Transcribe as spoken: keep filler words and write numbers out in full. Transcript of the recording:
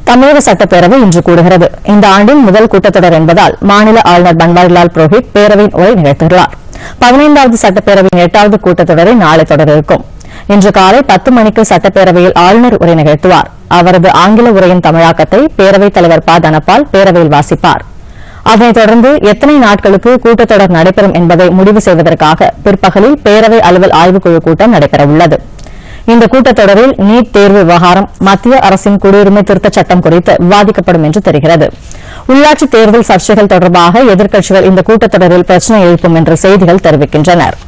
தமிழக சட்டப்பேரவை இன்று கூடுகிறது. இந்த ஆண்டின் முதல் கூட்டத்தொடர் என்பதால் மாநில ஆளுநர் பன்வாரிலால் புரோஹித் பேரவையின் உரை நிகழ்த்துகிறார். பதினைந்தாவது சட்டப்பேரவையின் எட்டாவது கூட்டத்தொடரை நாளை தொடர இருக்கும். இன்று காலை பத்து மணிக்கு சட்டப்பேரவையில் ஆளுநர் உரை நிகழ்த்துவார். அவரது ஆங்கில உரையின் தமிழாக்கத்தை பேரவைத் தலைவர் ப தனபால் பேரவையில் வாசிப்பார். அதனைத் தொடர்ந்து எத்தனை நாட்களுக்கு கூட்டத்தொடர் நடைபெறும் என்பதை முடிவு செய்வதற்காக பிற்பகலில் பேரவை அலுவல் ஆய்வுக்குழு கூட்டம் நடைபெறவுள்ளது. இந்த கூட்டத்தொடரில் நீட் தேர்வு விவகாரம், மத்திய அரசின் குடியுரிமை திருத்தச் சட்டம் குறித்து விவாதிக்கப்படும் என்று தெரிகிறது. உள்ளாட்சித் தேர்தல் சர்ச்சைகள் தொடர்பாக எதிர்க்கட்சிகள் இந்த கூட்டத்தொடரில் பிரச்சினை எழுப்பும் என்று செய்திகள் தெரிவிக்கின்றன.